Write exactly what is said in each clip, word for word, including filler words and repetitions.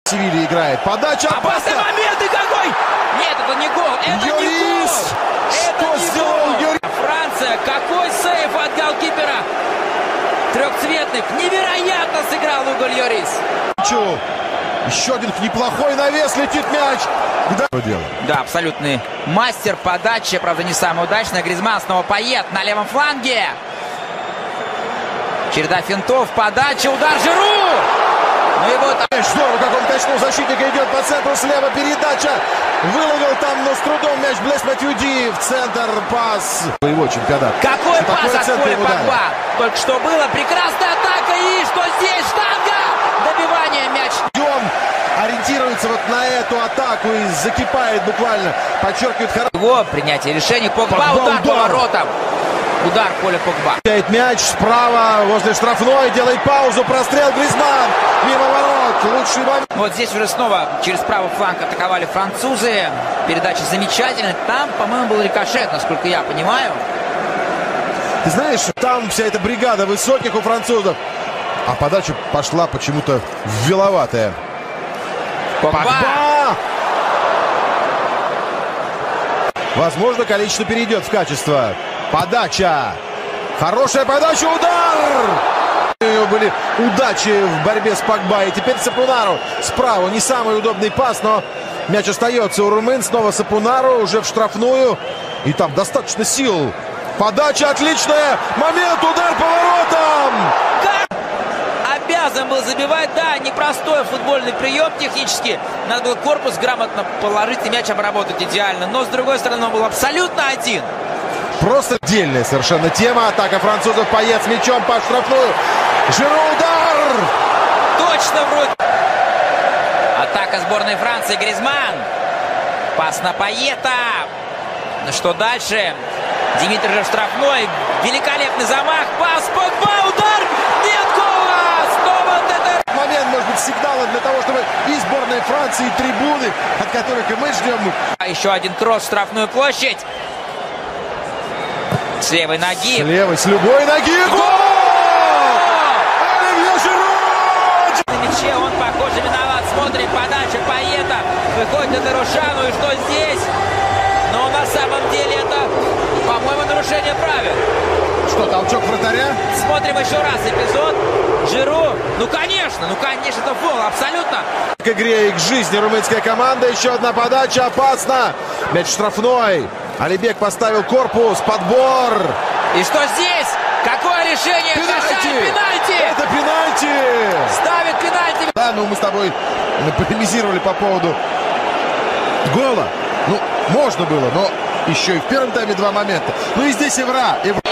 Севилья играет. Подача опасный опасна. момент и какой! Нет, это не гол! Это Юрис! не гол! Это Что не сделал гол! Юрис? Франция, какой сейф от голкипера! Трехцветных, невероятно сыграл Уго Льорис. Еще один неплохой навес, летит мяч. Куда? Да, абсолютный мастер подачи, правда не самая удачная. Гризман снова Пайет на левом фланге. Череда финтов, подача, удар Жиру! Ну и вот... Здорово, как он качнул защитника, идет по центру, слева передача. Выловил там, но с трудом мяч Блес Матюди в центр, пас. Его чемпионат. Какой Что пас от Поля Погба! Только что было, прекрасная атака, и что здесь? Штанга! Добивание, мяч. Он ориентируется вот на эту атаку и закипает буквально. Подчеркивает хорошо. Его принятие решений. Погба, Погба, удар, удар. по воротам. Удар Поля Погба. Теряет мяч справа, возле штрафной, делает паузу, прострел Гризман. Мимо ворот, лучший момент. Вот здесь уже снова через правый фланг атаковали французы. Передача замечательная. Там, по-моему, был рикошет, насколько я понимаю. Ты знаешь, там вся эта бригада высоких у французов. А подача пошла почему-то виловатая. Погба! Погба! Возможно, количество перейдет в качество. Подача. Хорошая подача, удар! У него были удачи в борьбе с Погба. И теперь Сапунару справа. Не самый удобный пас, но мяч остается у румын. Снова Сапунару уже в штрафную. И там достаточно сил. Подача отличная. Момент, удар по воротам. Обязан был забивать. Да, непростой футбольный прием технически. Надо было корпус грамотно положить и мяч обработать идеально. Но, с другой стороны, он был абсолютно один. Просто отдельная совершенно тема. Атака французов. Пайет с мячом по штрафную. Жиру, удар! Точно вроде. Атака сборной Франции. Гризман. Пас на Пайета. Ну что дальше? Димитрий же в штрафной. Великолепный замах. Пас. Погба. Удар. Нет гола. Снова ТТ. Момент может быть сигналом для того, чтобы и сборная Франции, и трибуны, от которых и мы ждем. А еще один кросс в штрафную площадь. С левой ноги. С левой, с любой ноги. Гол! Оливье Жиру! На мяче он, похоже, виноват. Смотрит подача Пайета. Выходит на Дарушану. И что здесь? Но на самом деле это, по-моему, нарушение правил. Что, толчок вратаря? Смотрим еще раз эпизод. Жиру. Ну, конечно, ну, конечно, это фол, абсолютно. К игре и к жизни румынская команда. Еще одна подача, опасно. Мяч штрафной. Алибек поставил корпус, подбор. И что здесь? Какое решение? Пенальти! Пенальти! Это пенальти! Ставит пенальти! Да, ну мы с тобой полемизировали по поводу гола. Ну, можно было, но еще и в первом тайме два момента. Ну и здесь Евра. Евра.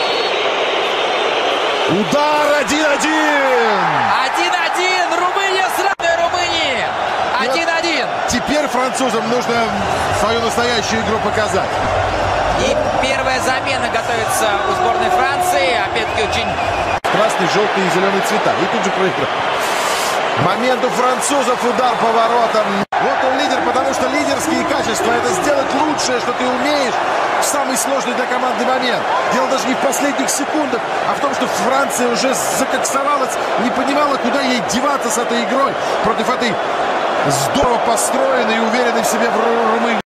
Удар один-один! один-один! Румыния с равной Румынии! один-один! Теперь французам нужно свою настоящую игру показать. И первая замена готовится у сборной Франции. Опять-таки очень... Красный, желтый и зеленый цвета. И тут же проиграл. Момент у французов, удар по воротам. Вот он лидер, потому что лидерские качества — это сделать лучшее, что ты умеешь в самый сложный для команды момент. Дело даже не в последних секундах, а в том, что Франция уже закоксовалась, не понимала, куда ей деваться с этой игрой против этой здорово построенной и уверенной в себе Румынии.